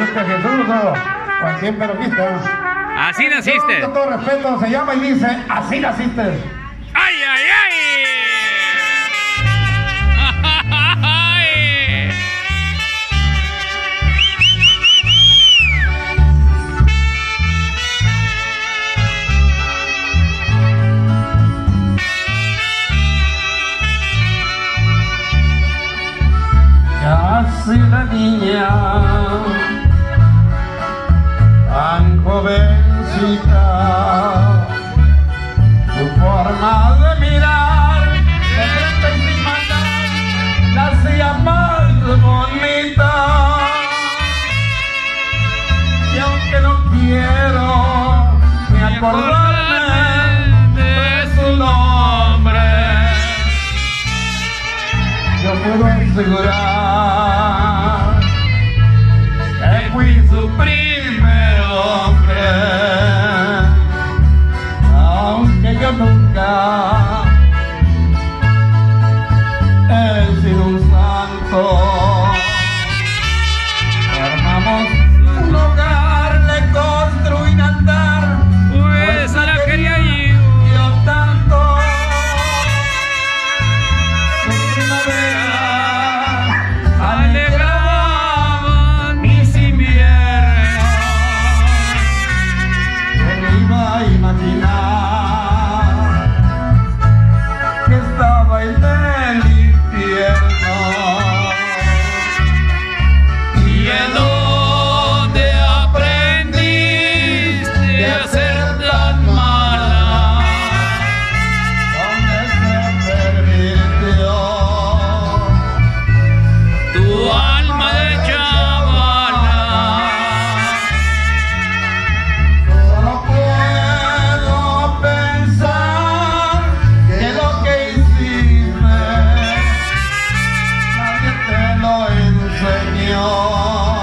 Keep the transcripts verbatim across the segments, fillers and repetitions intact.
naciste, Jesús, o, o en quién perojiste. Así naciste. Con todo respeto, se llama y dice, así naciste. ¡Ay, ay, ay! Así la niña, tan jovencita, tu forma de mirar, de frente y sin maldad, la hacía más bonita. Y aunque no quiero ni acordarme de su nombre, yo puedo asegurar que fui su primer hombre, aunque yo nunca he sido un santo. Formamos un hogar, le construí un andar, Pues la quería yo. yo tanto. En primavera Alegraban mis inviernos. me iba a imaginar que estaba en el infierno. ¿Y en dónde aprendiste a ser tan mala? Donde se pervirtió Tu alma de chavala. solo puedo pensar que lo que hiciste nadie te lo enseñó.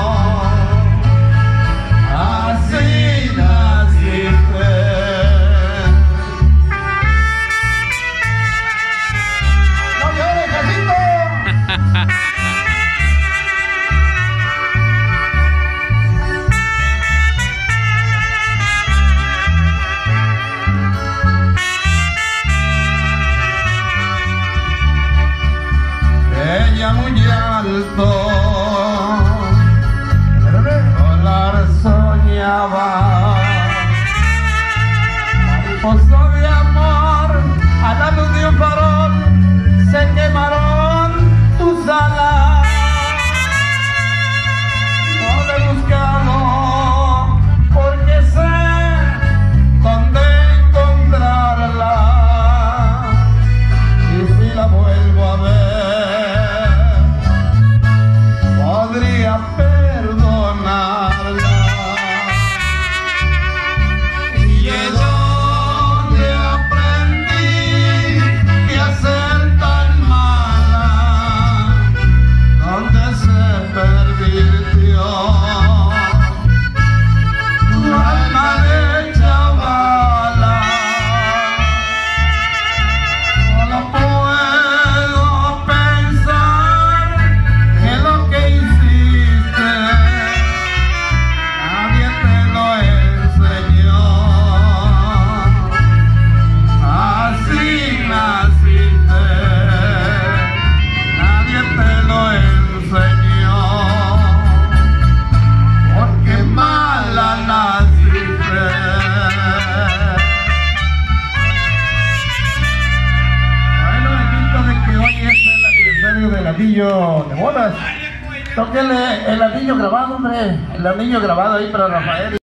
Así naciste. ¡No llores, Jacinto! Ella muy alto, volar soñaba, mariposa de amor, a la luz de un farol se quemaron tus alas. No la he buscado porque sé dónde encontrarla, y si la vuelvo a ver podría perdonarla. Y es donde aprendí que a ser tan mala, donde se pervirtió tu alma de chavala. Solo puedo pensar que lo que hiciste nadie te lo enseñó. Así naciste, nadie te lo enseñó, porque mala naciste. Bueno, en vista de que hoy es el aniversario del anillo de bodas, tóquele el anillo grabado, hombre, el anillo grabado ahí para Rafael.